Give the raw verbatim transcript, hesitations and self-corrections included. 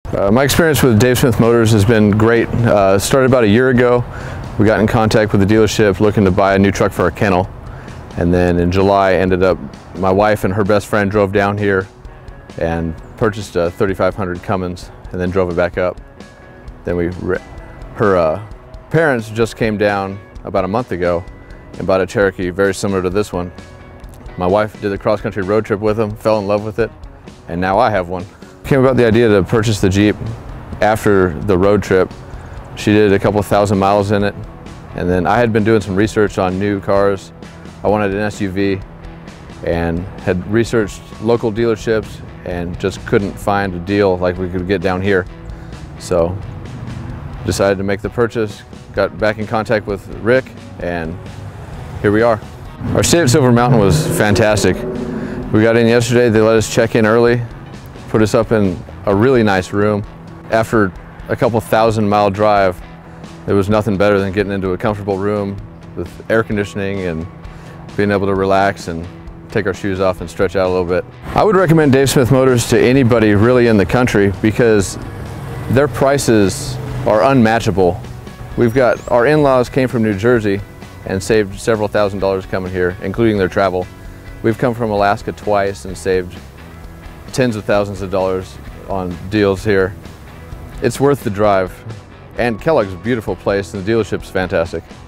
Uh, my experience with Dave Smith Motors has been great. Uh, started about a year ago. We got in contact with the dealership looking to buy a new truck for our kennel. And then in July, ended up, my wife and her best friend drove down here and purchased a thirty-five hundred Cummins and then drove it back up. Then we, her uh, parents just came down about a month ago and bought a Cherokee very similar to this one. My wife did the cross-country road trip with them, fell in love with it, and now I have one. Came about the idea to purchase the Jeep after the road trip. She did a couple thousand miles in it, and then I had been doing some research on new cars. I wanted an S U V and had researched local dealerships and just couldn't find a deal like we could get down here. So decided to make the purchase, got back in contact with Rick, and here we are. Our stay at Silver Mountain was fantastic. We got in yesterday, they let us check in early, put us up in a really nice room. After a couple thousand mile drive, there was nothing better than getting into a comfortable room with air conditioning and being able to relax and take our shoes off and stretch out a little bit. I would recommend Dave Smith Motors to anybody really in the country because their prices are unmatchable. We've got, our in-laws came from New Jersey and saved several thousand dollars coming here, including their travel. We've come from Alaska twice and saved tens of thousands of dollars on deals here. It's worth the drive. And Kellogg's a beautiful place and the dealership's fantastic.